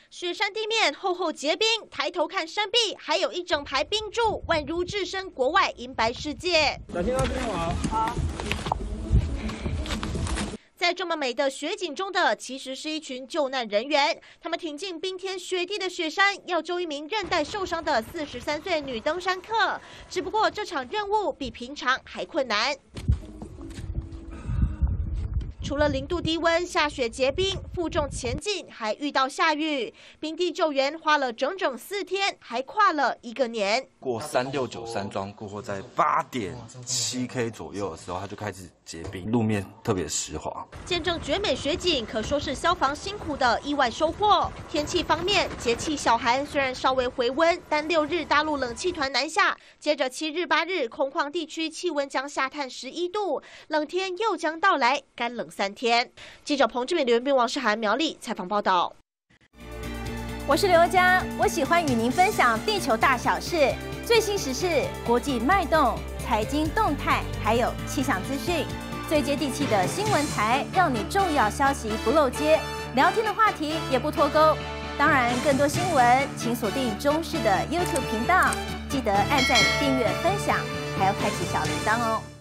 雪山地面厚厚结冰，抬头看山壁，还有一整排冰柱，宛如置身国外银白世界。 小心到这边玩。好。 在这么美的雪景中的，其实是一群救难人员。他们挺进冰天雪地的雪山，要救一名韧带受伤的43岁女登山客。只不过这场任务比平常还困难。除了0度低温、下雪结冰，负重前进，还遇到下雨，冰地救援花了整整4天，还跨了1个年。 过369山庄过后，在8.7K 左右的时候，它就开始结冰，路面特别湿滑。 见证绝美雪景，可说是消防辛苦的意外收获。天气方面，节气小寒虽然稍微回温，但6日大陆冷气团南下，接着7日、8日，空旷地区气温将下探11度，冷天又将到来，干冷3天。记者彭志敏、刘元斌、王世涵苗栗采访报道。 我是刘佳，我喜欢与您分享地球大小事、最新时事、国际脉动、财经动态，还有气象资讯，最接地气的新闻台，让你重要消息不漏接，聊天的话题也不脱钩。当然，更多新闻请锁定中视的 YouTube 频道，记得按赞、订阅、分享，还要开启小铃铛哦。